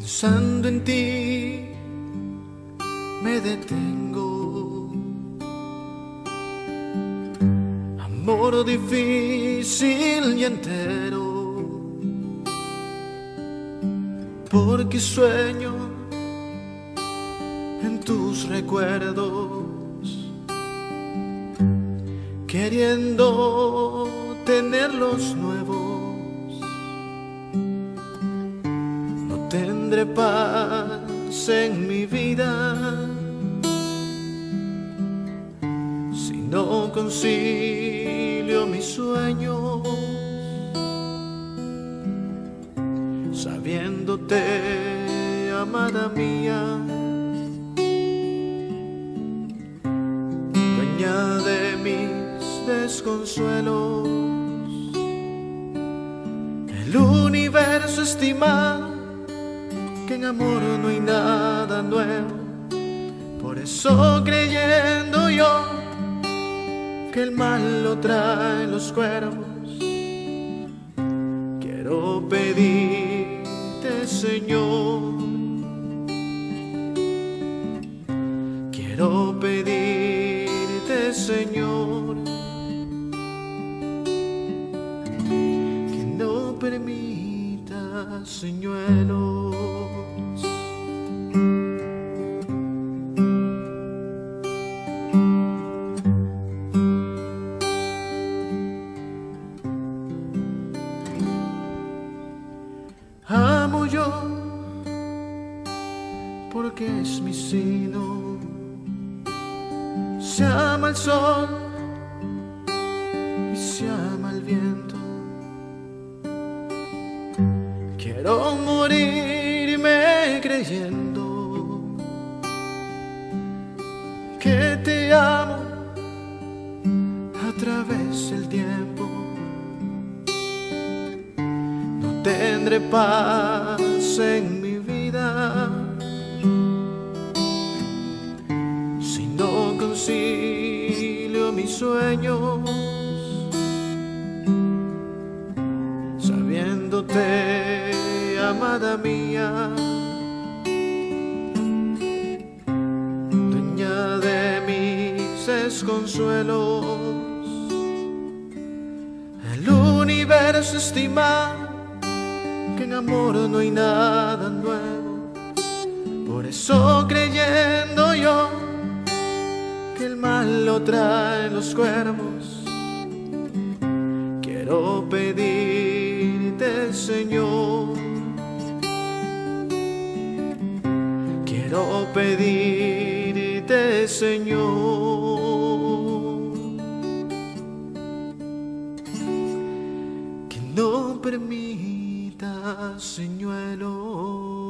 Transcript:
Pensando en ti me detengo, amor difícil y entero, porque sueño en tus recuerdos, queriendo tenerlos nuevos. No tendré paz en mi vida si no concilio mis sueños, sabiéndote, amada mía, dueña de mis desconsuelos. El universo estima que en amor no hay nada nuevo, por eso creyendo yo que el mal lo traen los cuervos, quiero pedirte, Señor, quiero pedirte, Señor, que no permitas señuelos. Amo yo porque es mi signo, se ama el sol y se ama el viento. Quiero morirme creyendo que te amo a través del tiempo. No tendré paz en mi vida si no concilio mis sueños, sabiéndote, amada mía, dueña de mis desconsuelos. El universo estima que en amor no hay nada nuevo, por eso creyendo yo que el mal lo traen los cuervos, quiero pedirte, Señor, quiero pedirte, Señor, que no permitas señuelos.